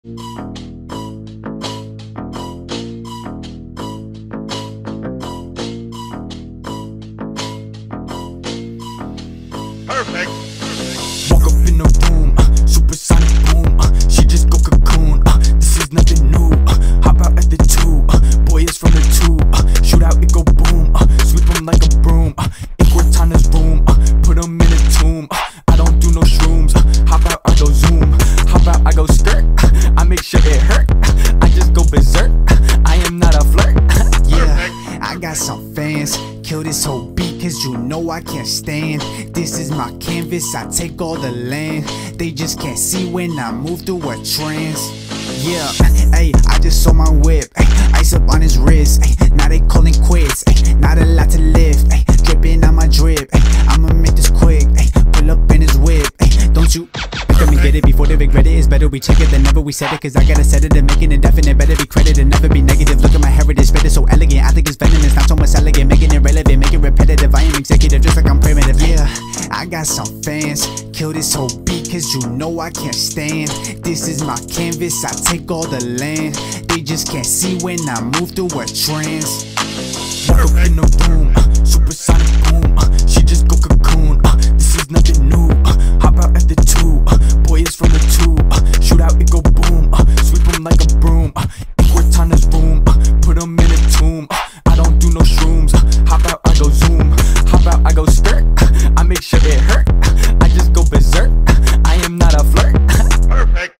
Perfect. Walk up in the room, supersonic boom, she just go cocoon, this is nothing new, hop out at the two, boy it's from the two, shoot out it go boom, sweep him like a broom, in Cortana's room, put him in a tomb, I don't do no shrooms, hop out I go zoom, hop out I go skirt, I make sure it hurt, I just go berserk, I am not a flirt. Yeah, I got some fans, kill this whole beat cause you know I can't stand. This is my canvas, I take all the land. They just can't see when I move through a trance. Yeah, ayy, I just saw my whip, ayy, ice up on his wrist, ayy, now they calling quits, ayy, not a lot to lift, ayy, dripping on my drip, ayy, I'ma make this quick, ayy, pull up in his whip, ayy, don't you come and get it before they regret it. It's better we check it than never we said it, cause I gotta set it and make it indefinite. Better be credited, never be negative. Look at my heritage, spit it so elegant. I think it's venomous, not so much elegant. Making it relevant, make it repetitive. I am executive, just like I'm primitive. Yeah, I got some fans, kill this whole beat cause you know I can't stand. This is my canvas, I take all the land. They just can't see when I move through a trance. Walk up in the room,